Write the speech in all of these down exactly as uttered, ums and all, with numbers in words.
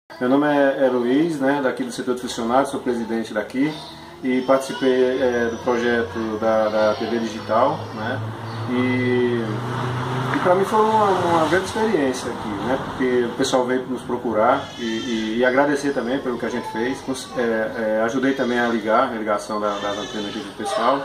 Meu nome é, é Luiz, né, daqui do setor de funcionários, sou presidente daqui e participei é, do projeto da, da T V Digital, né, e, e para mim foi uma, uma grande experiência aqui, né, porque o pessoal veio nos procurar e, e, e agradecer também pelo que a gente fez, é, é, ajudei também a ligar, a ligação da, das antenas aqui do pessoal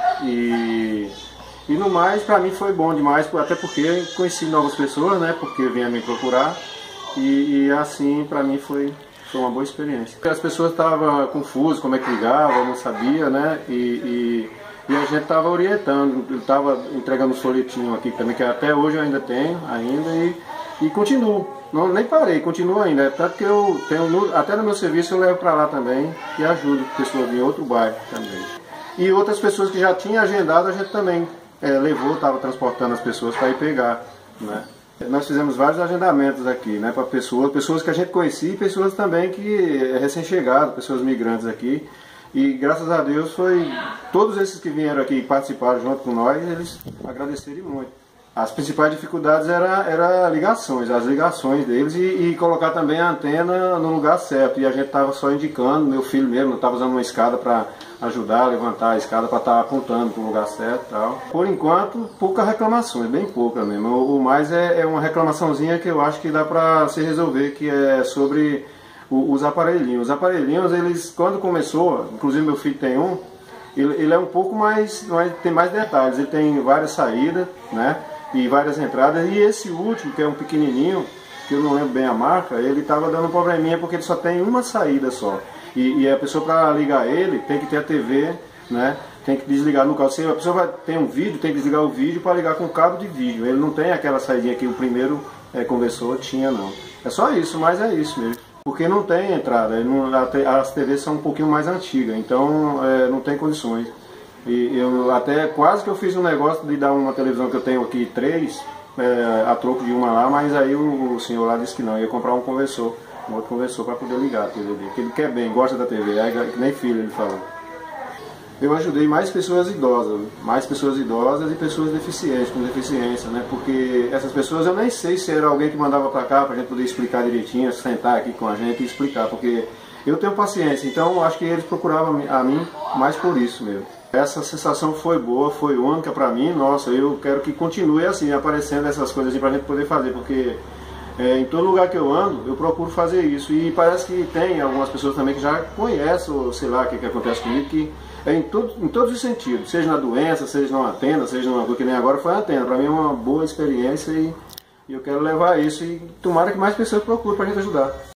e... E no mais, para mim foi bom demais, até porque conheci novas pessoas, né, porque vinha me procurar. E, e assim, para mim foi, foi uma boa experiência. As pessoas estavam confusas, como é que ligava, não sabia, né, e, e, e a gente estava orientando, eu estava entregando um folhetinho aqui também, que até hoje eu ainda tenho, ainda, e, e continuo. Não, nem parei, continuo ainda, tanto que eu tenho, até no meu serviço eu levo para lá também, e ajudo pessoas em outro bairro também. E outras pessoas que já tinham agendado, a gente também É, levou, estava transportando as pessoas para ir pegar, né? Nós fizemos vários agendamentos aqui, né, para pessoas, pessoas que a gente conhecia e pessoas também que é recém-chegadas, pessoas migrantes aqui. E graças a Deus foi, todos esses que vieram aqui e participaram junto com nós, eles agradeceram muito. As principais dificuldades eram era ligações, as ligações deles e, e colocar também a antena no lugar certo. E a gente estava só indicando, meu filho mesmo estava usando uma escada para ajudar a levantar a escada para estar tá apontando para o lugar certo e tal. Por enquanto, poucas reclamações, bem pouca mesmo. O, o mais é, é uma reclamaçãozinha que eu acho que dá para se resolver, que é sobre o, os aparelhinhos. Os aparelhinhos, eles, quando começou, inclusive meu filho tem um, ele, ele é um pouco mais, mais, tem mais detalhes, ele tem várias saídas, né? E várias entradas, e esse último, que é um pequenininho, que eu não lembro bem a marca, ele estava dando um probleminha porque ele só tem uma saída só. E, e a pessoa, para ligar ele, tem que ter a T V, né? Tem que desligar no cabo. Se a pessoa vai ter um vídeo, tem que desligar o vídeo para ligar com o cabo de vídeo. Ele não tem aquela saída que o primeiro é, conversor tinha, não. É só isso, mas é isso mesmo. Porque não tem entrada, não, as T Vs são um pouquinho mais antigas, então é, não tem condições. E eu até quase que eu fiz um negócio de dar uma televisão que eu tenho aqui, três, é, a troco de uma lá, mas aí o, o senhor lá disse que não, ia comprar um conversor, um outro conversor para poder ligar a T V dele, que ele quer bem, gosta da T V, é, que nem filho ele falou. Eu ajudei mais pessoas idosas, mais pessoas idosas e pessoas deficientes, com deficiência, né? Porque essas pessoas eu nem sei se era alguém que mandava para cá para a gente poder explicar direitinho, sentar aqui com a gente e explicar, porque eu tenho paciência, então acho que eles procuravam a mim mais por isso mesmo. Essa sensação foi boa, foi única para mim, nossa, eu quero que continue assim, aparecendo essas coisas assim para a gente poder fazer, porque é, em todo lugar que eu ando, eu procuro fazer isso, e parece que tem algumas pessoas também que já conhecem, ou sei lá, o que, que acontece comigo, que é em, tudo, em todos os sentidos, seja na doença, seja numa antena, seja numa coisa que nem agora foi a antena, para mim é uma boa experiência e, e eu quero levar isso e tomara que mais pessoas procurem para a gente ajudar.